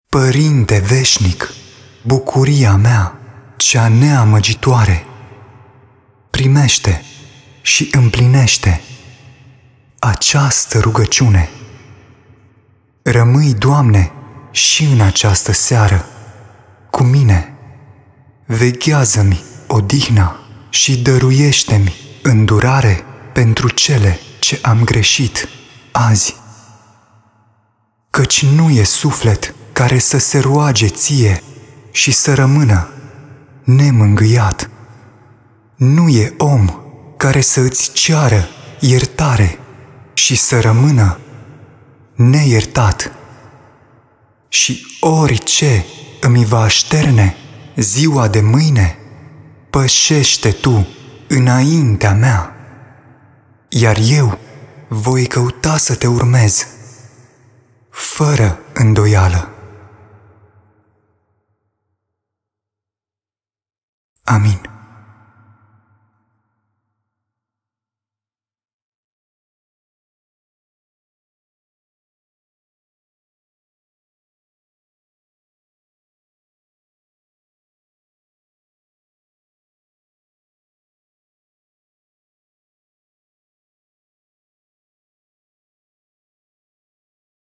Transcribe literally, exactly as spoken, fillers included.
Părinte veșnic, bucuria mea, cea neamăgitoare, primește și împlinește această rugăciune. Rămâi, Doamne, și în această seară cu mine. Veghează-mi odihna și dăruiește-mi îndurare pentru cele ce am greșit azi. Căci nu e suflet care să se roage ție și să rămână nemângâiat. Nu e om care să îți ceară iertare și să rămână neiertat. Și orice îmi va șterne ziua de mâine, pășește tu înaintea mea, iar eu voi căuta să te urmez, fără îndoială.